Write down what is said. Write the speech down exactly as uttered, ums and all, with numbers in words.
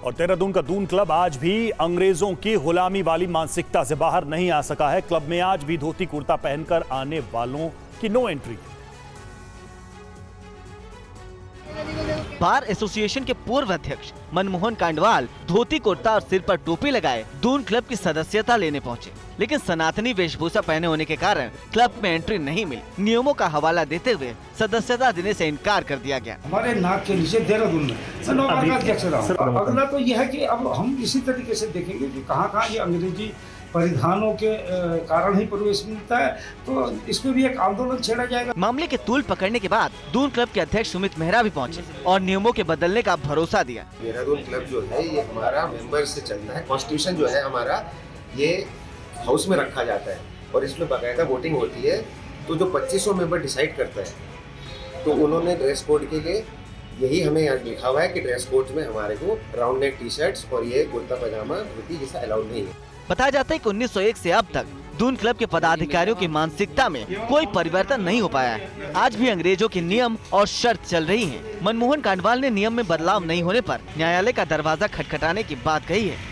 और देहरादून का दून क्लब आज भी अंग्रेजों की गुलामी वाली मानसिकता से बाहर नहीं आ सका है। क्लब में आज भी धोती कुर्ता पहनकर आने वालों की नो एंट्री। बार एसोसिएशन के पूर्व अध्यक्ष मनमोहन कांडवाल धोती कुर्ता और सिर पर टोपी लगाए दून क्लब की सदस्यता लेने पहुंचे, लेकिन सनातनी वेशभूषा पहने होने के कारण क्लब में एंट्री नहीं मिली। नियमों का हवाला देते हुए सदस्यता देने से इनकार कर दिया गया। हमारे नाक के नीचे देहरादून में अध्यक्ष रहा। अगला तो यह है कि अब हम इसी तरीके से देखेंगे कि कहाँ कहाँ ये अंग्रेजी परिधानों के कारण ही प्रवेश मिलता है, तो इसमें भी एक आंदोलन छेड़ा जाएगा। मामले के तूल पकड़ने के बाद दून क्लब के अध्यक्ष सुमित मेहरा भी पहुंचे और नियमों के बदलने का भरोसा दिया। देहरादून क्लब जो है ये हमारा मेंबर से चलता है। कॉन्स्टिट्यूशन जो है हमारा ये हाउस में रखा जाता है और इसमें बाकायदा वोटिंग होती है, तो जो पच्चीस सौ मेंबर डिसाइड करता है, तो उन्होंने ड्रेस कोड के लिए यही हमें यहाँ लिखा हुआ है कि ड्रेस कोड में हमारे को राउंड नेक टी शर्ट्स और ये कुर्ता पजामा धोती जैसा अलाउड नहीं है। बताया जाता है कि उन्नीस सौ एक से अब तक दून क्लब के पदाधिकारियों की मानसिकता में कोई परिवर्तन नहीं हो पाया है। आज भी अंग्रेजों के नियम और शर्त चल रही हैं। मनमोहन कांडवाल ने नियम में बदलाव नहीं होने पर न्यायालय का दरवाजा खटखटाने की बात कही है।